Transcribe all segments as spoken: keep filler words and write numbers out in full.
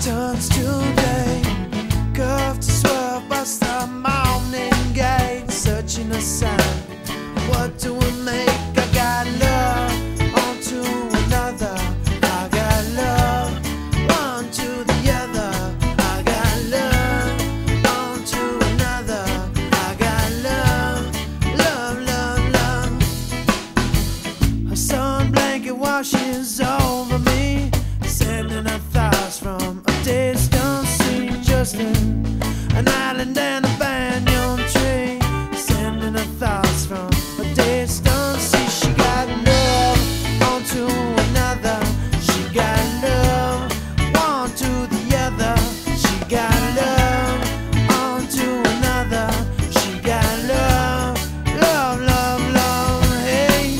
turns to day, curve to swerve past the morning gate, searching a sign. What do we make? I got love onto another. I got love one to the other. I got love onto another. I got love, love, love, love. A sun blanket washes over me, sending her thoughts from a distant sea. Just an, an island and a banyan tree, sending her thoughts from a distant sea. She got love onto another. She got love one to the other. She got love onto another. She got love, love, love, love. Hey.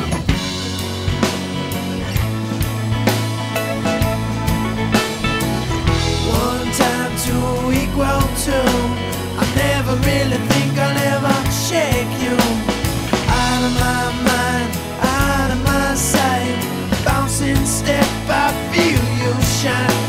One time two equal two. I never really think I'll ever shake you. Out of my mind, out of my sight, bouncing step, I feel you shine.